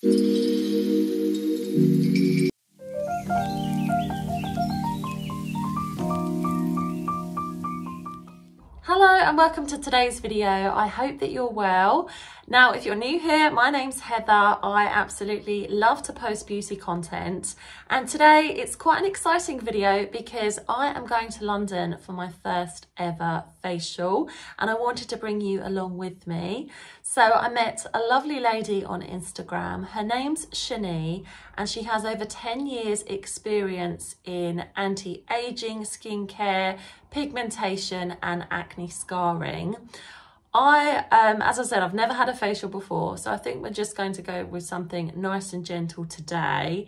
Hello and welcome to today's video. I hope that you're well. Now, if you're new here, my name's Heather. I absolutely love to post beauty content, and today it's quite an exciting video because I am going to London for my first ever facial and I wanted to bring you along with me. So I met a lovely lady on Instagram. Her name's Shani and she has over 10 years experience in anti-aging, skincare, pigmentation and acne scarring. As I said, I've never had a facial before, so I think we're just going to go with something nice and gentle today.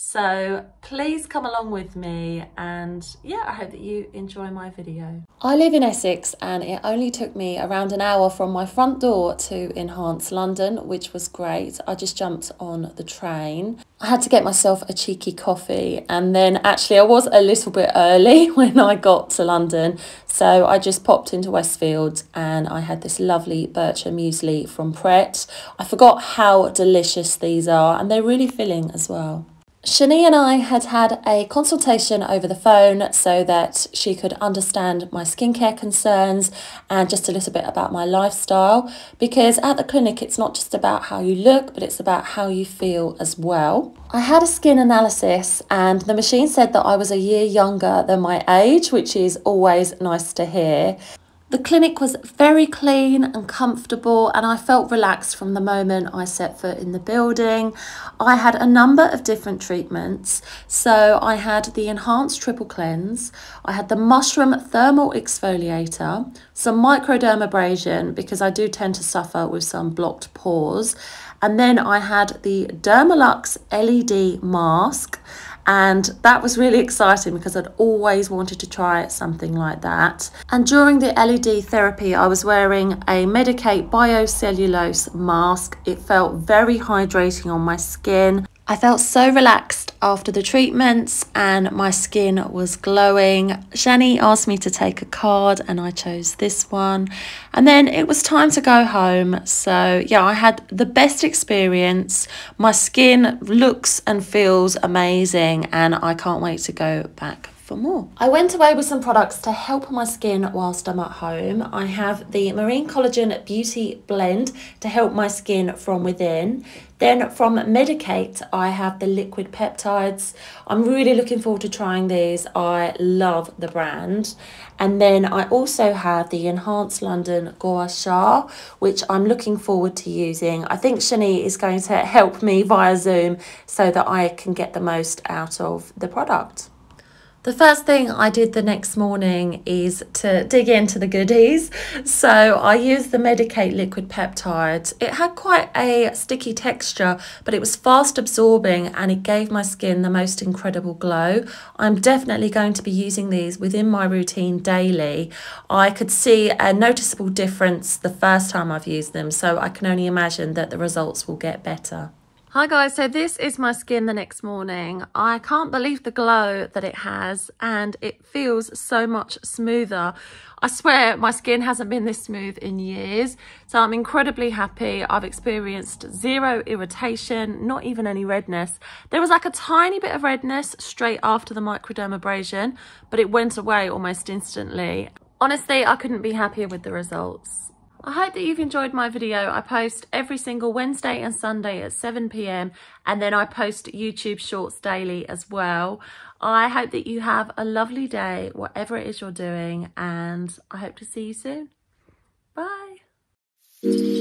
So please come along with me, and yeah, I hope that you enjoy my video. I live in Essex and it only took me around an hour from my front door to Enhance London, which was great. I just jumped on the train. I had to get myself a cheeky coffee, and then actually I was a little bit early when I got to London, so I just popped into Westfield and I had this lovely Bircher muesli from Pret. I forgot how delicious these are, and they're really filling as well. Shani and I had had a consultation over the phone so that she could understand my skincare concerns and just a little bit about my lifestyle, because at the clinic it's not just about how you look, but it's about how you feel as well. I had a skin analysis and the machine said that I was a year younger than my age, which is always nice to hear. The clinic was very clean and comfortable and I felt relaxed from the moment I set foot in the building. I had a number of different treatments. So I had the Enhanced Triple Cleanse, I had the Mushroom Thermal Exfoliator, some microdermabrasion because I do tend to suffer with some blocked pores, and then I had the Dermalux LED mask. And that was really exciting because I'd always wanted to try something like that. And during the LED therapy, I was wearing a Medik8 Biocellulose mask. It felt very hydrating on my skin. I felt so relaxed after the treatments and my skin was glowing. Shani asked me to take a card and I chose this one. And then it was time to go home. So yeah, I had the best experience. My skin looks and feels amazing and I can't wait to go back for more. I went away with some products to help my skin whilst I'm at home. I have the Marine Collagen Beauty Blend to help my skin from within. Then from Medik8, I have the liquid peptides. I'm really looking forward to trying these. I love the brand. And then I also have the Enhance London Gua Sha, which I'm looking forward to using. I think Shani is going to help me via Zoom so that I can get the most out of the product. The first thing I did the next morning is to dig into the goodies. So I used the Medik8 liquid peptides. It had quite a sticky texture, but it was fast absorbing and it gave my skin the most incredible glow. I'm definitely going to be using these within my routine daily. I could see a noticeable difference the first time I've used them, so I can only imagine that the results will get better. Hi guys, so this is my skin the next morning. I can't believe the glow that it has and it feels so much smoother. I swear my skin hasn't been this smooth in years, so I'm incredibly happy. I've experienced zero irritation, not even any redness. There was like a tiny bit of redness straight after the microdermabrasion, but it went away almost instantly. Honestly, I couldn't be happier with the results. I hope that you've enjoyed my video. I post every single Wednesday and Sunday at 7 p.m. and then I post YouTube shorts daily as well. I hope that you have a lovely day, whatever it is you're doing, and I hope to see you soon. Bye.